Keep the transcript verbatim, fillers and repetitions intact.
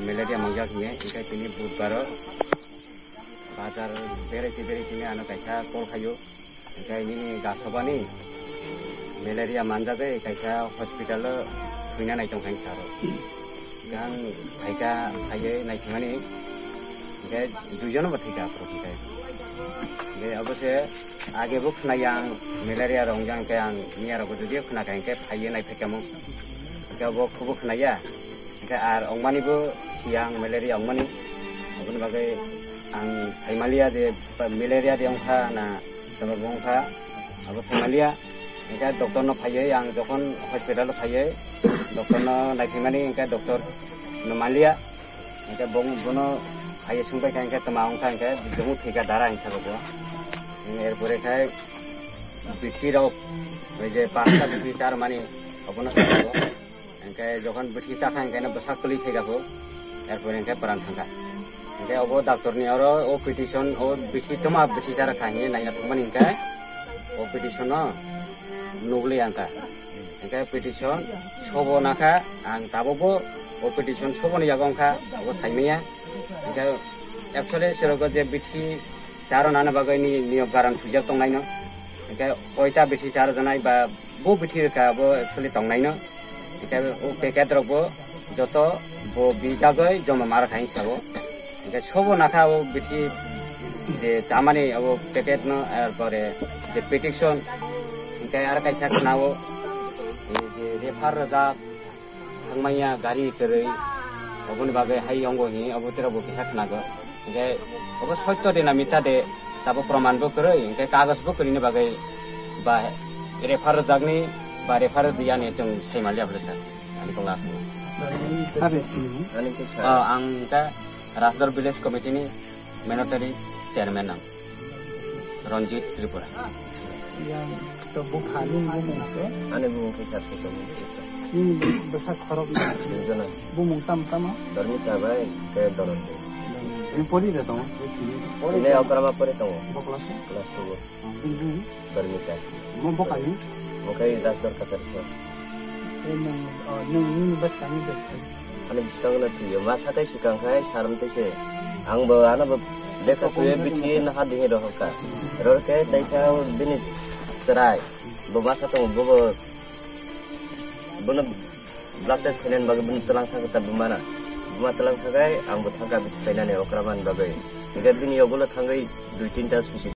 malaria mangjak ni ingkai tini budbar bazar bereti bereti ni anu kaisa kol khayo ingkai ni gasabani malaria manjabe kaisa hospital puina nai tong saro gang kaika kaye nai thimani ingkai dujon ba thika profitai ge abose age buk na yang malaria rongjang ke yang niara ko dia kena kain ke kaye nai phekamu ga bo khubuk na ya ingkai ar ongmani bo yang malaria ongmani abun bagai ang Himalaya de malaria de ongkha na sama bongkha abo Himalaya ingkai doktor no phaye yang jokon hospital phaye doktor no naithimani ingkai doktor no malia ingkai bong bono phaye sungbai kain ke tama ongkha ingkai jomu thika dara hisabe bo এরপরে খায় বিঠি রোগ ওই যে পাঁচটা বিঠি চার মানে অপনা খাবো NK যখন বিঠি চা খায় এনকে বসা কলি খেয়ে যাবো এরপরে এনকে প্রাণ থাকা এনকে অব ডাক্তার নি আরো ও পিটিশন ও বিঠি তোমা বিঠি চার খাইয়ে নাইনা থাকমান এনকে ও পিটিশন নুগলি আঙ্কা এনকে পিটিশন সবো নাখা আং তাবো ও পিটিশন সবো নি জাগংখা ও থাইমিয়া এনকে একচুয়ালি সেরকম যে বিঠি चारो नाना बागै नि नियम गारान फुजा तंनायनो एके ओइता बेसि चारो जनाय बा बो बिथि का बो एक्चुअली तंनायनो एके ओ पेकेट रबो जतो बो बिजागै जमा मार खाइ साबो एके छबो नाखा ओ बिथि जे जामानि ओ पेकेट न एरपरे जे पेटिक्सन एके आर काइसा खनावो जे रेफार जा थांमाया गारि करै अबुनि बागै हाइ अंगो हि अबोतरा बो किसा खनागो एके अब सत्य देना मिथा दे तब प्रमाण बो करे इनके कागज बो करिने बागै बा रेफार जागनि बा रेफार दियानि जों सैमालिया बलेसा अनि कोला अ आं दा राजदर विलेज कमिटिनि मेनटरी चेयरमैन आं Ranjit Tripura yang to bu khani bu mungke ane bu mungke sarse to ini besar khorok jana bu mung tam tam dormi tabai ke doron ini poli de to ini akrama pore to kelas kelas dua ini dormi ta mau bokani mokai dasar katar so ini nung ini bas kami bas ane bistang na tiyo masa tai sikang khai saram te se ang ba ana ba dekha suye bichi na ha dinge do ka ror ke tai ka bini serai bo masa to bo bo bono blood test kenen bagi bin telang sa ka bumana buma telang sagai ang buthaga bisainane okraman bagai Ikat bini yogola thangai dua tinta susi